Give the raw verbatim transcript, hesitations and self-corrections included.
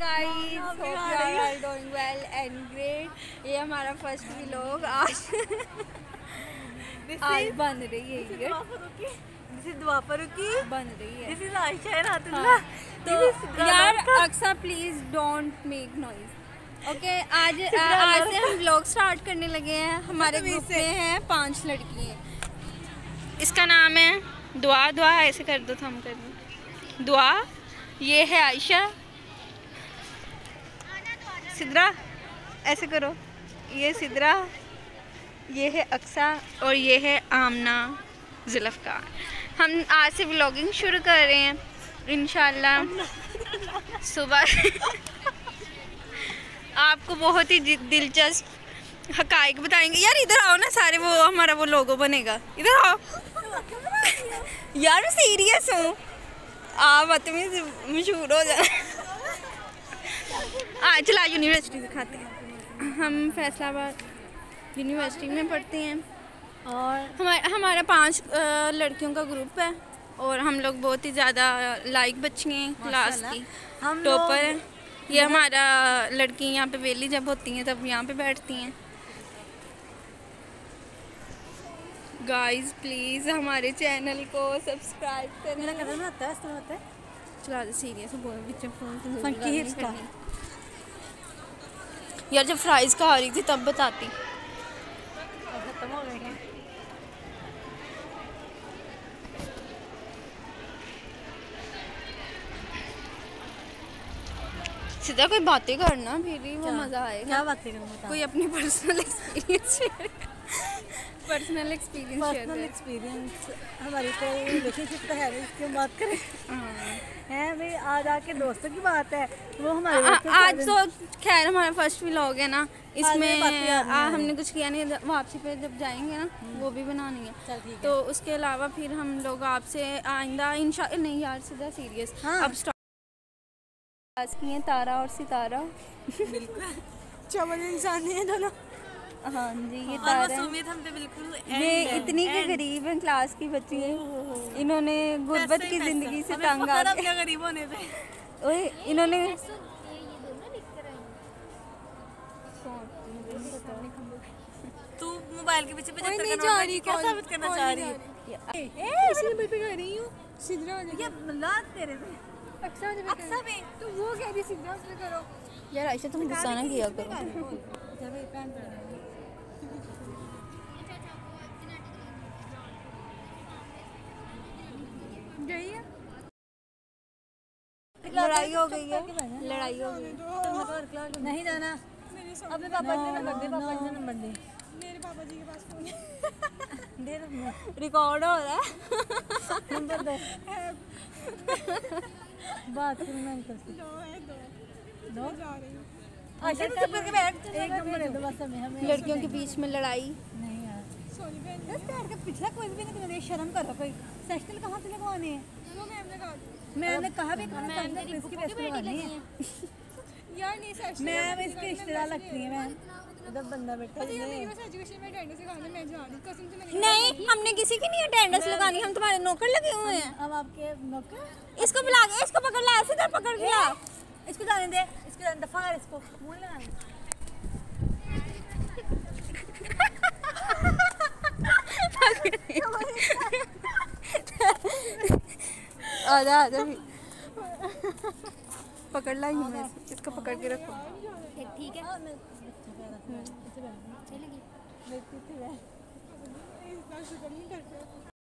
Guys, hope you are all doing well and great. ये हमारा first vlog आज आज बन रही है, ये द्वापर की बन रही है। This is Ayesha and Atullah. तो यार Aqsa please don't make noise, okay. आज आज से हम व्लॉग स्टार्ट करने लगे हैं। हमारे ग्रुप में हैं पांच लड़कियां। इसका नाम है दुआ। दुआ ऐसे कर दो, थम कर दो दुआ। ये है आयशा। सिद्रा ऐसे करो, ये सिद्रा। ये है अक्सा और ये है आमना जुल्फ़कार। हम आज से व्लॉगिंग शुरू कर रहे हैं इंशाल्लाह। सुबह आपको बहुत ही दिलचस्प हकाइक बताएंगे। यार इधर आओ ना सारे, वो हमारा वो लोगो बनेगा। इधर आओ यार, मैं सीरियस हूँ। आप मशहूर हो जाए। आज चला यूनिवर्सिटी दिखाते हैं। हम फैसलाबाद यूनिवर्सिटी में पढ़ते हैं और हमारा हमारा पांच लड़कियों का ग्रुप है और हम लोग बहुत ही ज़्यादा लाइक बच्ची हैं क्लास की, हम टॉपर हैं। ये हमारा लड़की यहाँ पे वेली जब होती हैं तब यहाँ पे बैठती हैं। गाइस प्लीज़ हमारे चैनल को सब्सक्राइब करें। मेरा कदम आता है, सुनो होता है। चला दे सीरियस बोल बीच में फोन फंकी हिप्स का। यार जब फ्राइज़ का आ रही थी तब बताती। खत्म हो गया। सीधा कोई बातें करना, फिर ही वो मज़ा आएगा। क्या बातें करूँ? कोई अपनी personal experience share personal experience share personal experience हमारी तो रिलेशनशिप तो है नहीं, इसकी बात करें है भाई। आज आके दोस्तों की बात है, वो हमारे आ, आज तो खैर हमारा फर्स्ट व्लॉग है ना, इसमें आ, हमने कुछ किया नहीं। वापसी पे जब जाएंगे ना वो भी बनानी है। तो उसके अलावा फिर हम लोग आपसे आइंदा इंशाल्लाह। नहीं यार सीधा सीरियस। हाँ। अब स्टार्ट किए तारा और सितारा। बिल्कुल चवल इंसान है दोनों। हाँ जी, ये तारा है। हम तो बिल्कुल ये इतनी के गरीब हैं, क्लास की बच्ची है। इन्होंने गुर्बत की जिंदगी से तंग आ गए गरीब होने पे। ओए इन्होंने तू मोबाइल के पीछे कोई नहीं जा रही, क्या साबित करना चाह रही है? ए इसी नंबर पे कर रही हूं। सिद्रा ये लात तेरे पे अक्सा पे अक्सा पे तो वो कह रही सिद्रा पे करो। यार आयशा तुम गुस्सा ना किया करो। चल भाई पैन पे गई है। लड़ाई हो गई है, लड़ाई हो गई। नहीं जाना। अपने पापा जी ने नंबर दे, पापा जी ने नंबर दे। मेरे पापा जी के पास फोन है। दे रिकॉर्ड हो रहा है। नंबर दो। बात करना नहीं करती। दो है, दो दो जा रही हूँ। अच्छा चुप करके बैठ। एक नंबर दे दो बस हमें। हमें लड़कियों के बीच में लड़ाई नहीं यार। सॉरी बहन। बस बैठ के पिछला कोई भी नहीं कर, शर्म करो। कोई सेक्शनल कहाँ से लगवाने हैं? वो मैम ने कहा मैंने कहा भी कहा मैम ने इसकी बेइज्जती करवानी है। यार नहीं सेक्शन मैम इसकी रिश्तेदार लगती है। मैम इधर बंदा बैठा है। मेरी बस एजुकेशन में अटेंडेंस लगाने मैं जा रही हूं, कसम से मैंने नहीं, हमने किसी की नहीं अटेंडेंस लगानी। हम तुम्हारे नौकर लगे हुए हैं। अब आपके नौकर इसको बुला के इसको पकड़ ला, ऐसे इधर पकड़ के ला। इसको जाने दे, इसको जाने दफा कर, इसको मुंह लगाने। आजा आजा भी पकड़ लाई हूँ मैं, इसको पकड़ के रखो। ठीक है चलेगी।